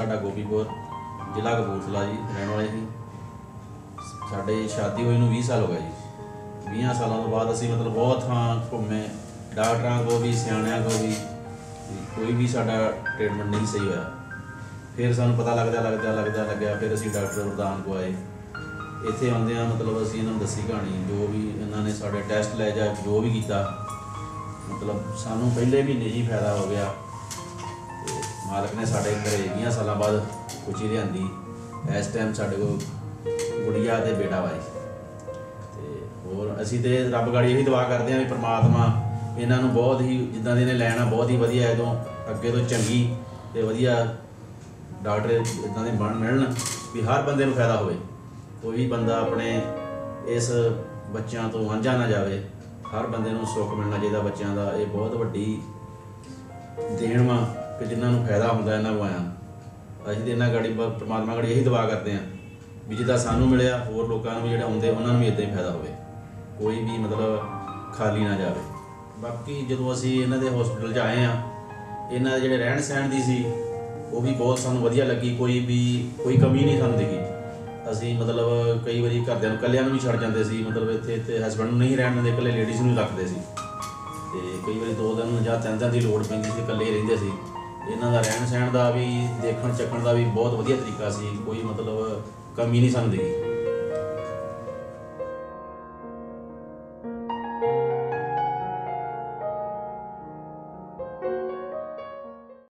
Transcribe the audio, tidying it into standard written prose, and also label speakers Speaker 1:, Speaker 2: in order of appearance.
Speaker 1: साडा गोपीपुर जिला कपूरथला जी रहने वाले जी। साडे शादी हुई नूं 20 साल हो गए जी। 20 सालों तो बाद असीं मतलब बहुत थां घूमे, डॉक्टरां को भी सियाणियां को भी, कोई भी साडा ट्रीटमेंट नहीं सही होया। फिर सानूं पता लग्या फिर असीं डॉक्टर वरदान को आए। इत्थे आउंदिआं मतलब असीं इन्हां नूं दस्सी कहानी, जो भी इन्हां ने साडे टैसट लै जा जो भी कीता, मतलब सानूं पहले महीने ही फायदा हो गया। मालक ने साढ़े घरे 20 साल बाद कुची लियांदी। इस टाइम साढ़े को गुड़िया ते बेटा वा जी। होर असीं ते रब गाड़ी यही दुआ करते हैं भी परमात्मा इन्हां नूं बहुत ही जिद्दां दे इन्हें लैना बहुत ही वधिया है, तो अगे तो चंगी ते वधिया डॉक्टर इदां दे मिलण भी हर बंदे नूं फायदा होवे। कोई भी बंदा अपने इस बच्चों तो वांझा ना जाए, हर बंदे नूं सुख मिलना चाहिए बच्चों का। ये बहुत वड्डी देन वा कि जिन्होंने फायदा होंदा इन्हां को आया। असीं तो इन्हां गाड़ी परमात्मा गाड़ी यही दुआ करते हैं भी जिद्दां सानूं मिलिया होर लोकां नूं जिहड़े आउंदे उन्हां नूं भी इदां ही फायदा होवे, कोई भी मतलब खाली ना जाए। बाकी जदों असीं इन्हां दे हॉस्पिटल च आए हैं, इन्हां दे जिहड़े रहण सहण दी सी वो भी बहुत सानूं वधिया लगी। कोई कमी नहीं सानूं दिखी। असीं मतलब कई बारी घरदिआं नूं कल्लिआं नूं भी छड्ड जांदे सी, मतलब इत्थे हसबैंड नूं नहीं रहण दिंदे, कल्ले लेडीज़ नूं रखदे सी। ते कई बारी 2 दिन जां 3 दिन की लोड़ पैंदी सी, कल्ले ही रहिंदे सी। इन्हां दा रहण सहण दा भी देखण चखण दा भी बहुत वधिया तरीका सी, कोई मतलब कमी नहीं सानूं दिखी।